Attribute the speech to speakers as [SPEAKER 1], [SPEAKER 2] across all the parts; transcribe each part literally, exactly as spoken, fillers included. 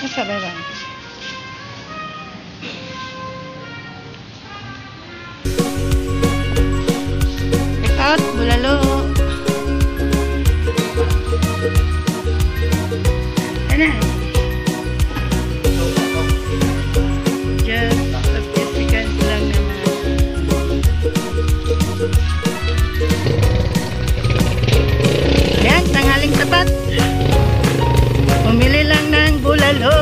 [SPEAKER 1] Masarap lang. Check out, Bulalo. Ano? Just fifty seconds lang naman. Ayan, tanghaling tapat. Bumili lang ng bulalo.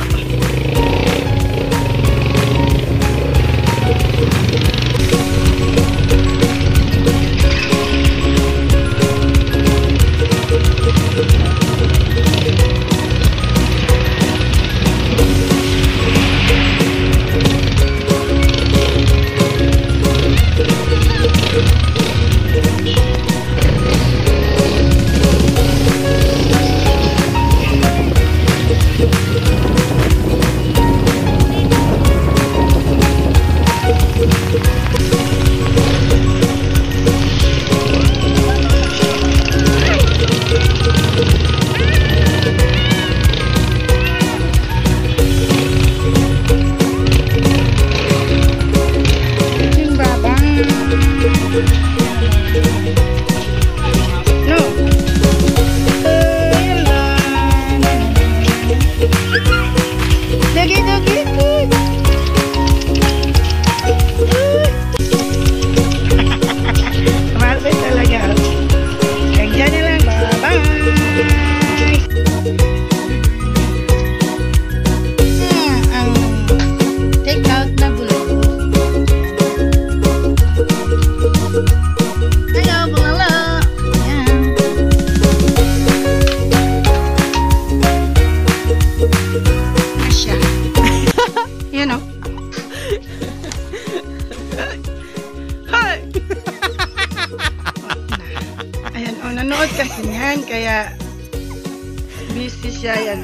[SPEAKER 1] Ayan, oh, nanood kasi yan, kaya busy siya yan.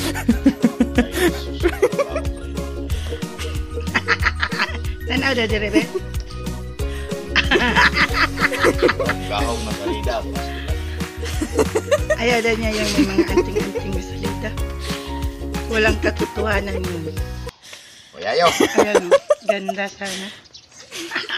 [SPEAKER 1] Tanaw na dire, be?
[SPEAKER 2] Kahong masalida.
[SPEAKER 1] Ayaw na niya yung may mga anting-anting masalida. Walang katotohanan yun.
[SPEAKER 2] O, yayo.
[SPEAKER 1] Ayan, oh, ganda sana.